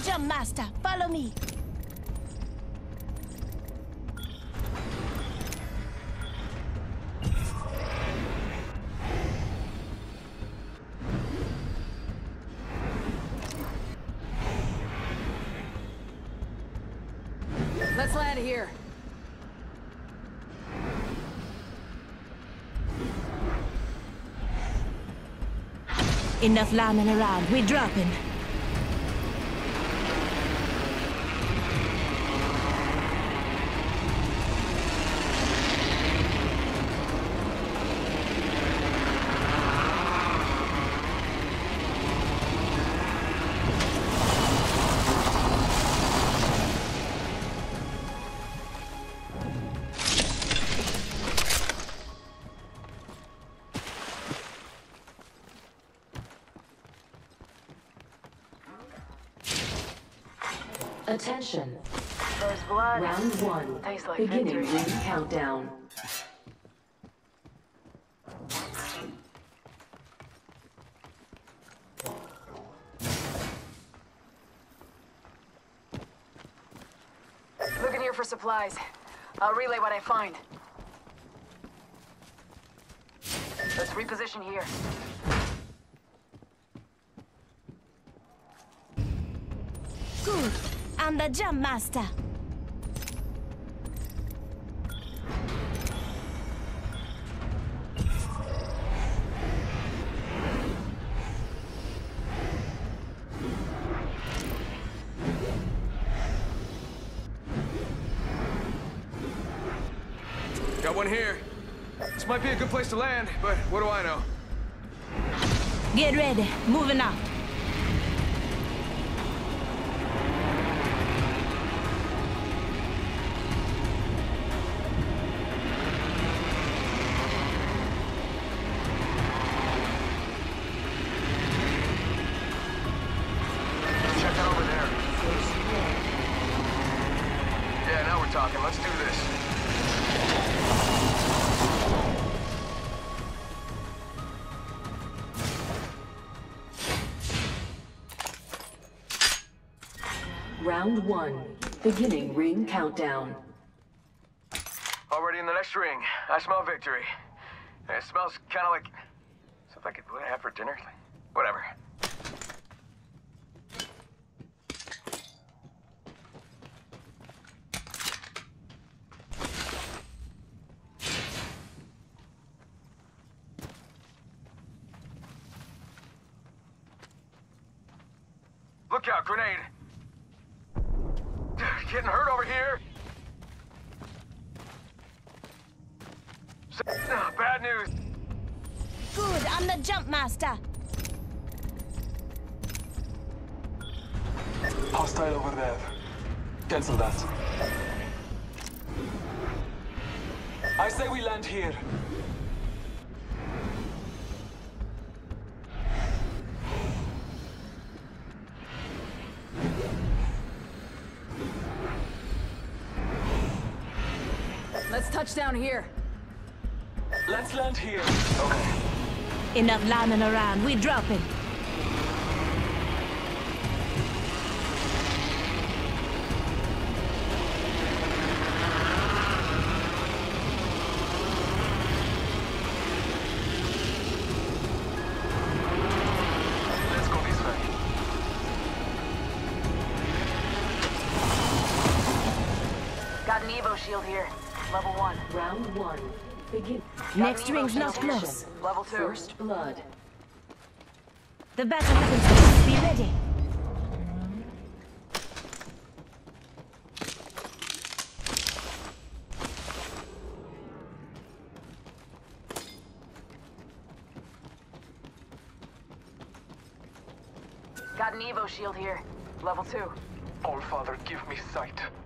jump master. Follow me. Let's land here. Enough lambing around. We're dropping. Attention. There's blood. Round 1. Tastes like Beginning victory. ring countdown. Looking here for supplies. I'll relay what I find. Let's reposition here. Good. I'm the jump master. Got one here. This might be a good place to land, but what do I know? Get ready. Moving out. Check out over there. Yeah, now we're talking. Let's do this. Round 1. Beginning ring countdown. Already in the next ring. I smell victory. It smells kind of like stuff I could have for dinner. Whatever. Look out, grenade! Getting hurt over here! Bad news! Good. I'm the jump master. Hostile over there. Cancel that. I say we land here. Let's touch down here. Let's land here. Enough lambing around. We're dropping. Let's go this way. Got an Evo shield here. Level 1. Round 1. Begin. Next ring's not close. Level 2. First blood. The battle happens. Be ready. Got an Evo shield here. Level 2. All Father, give me sight.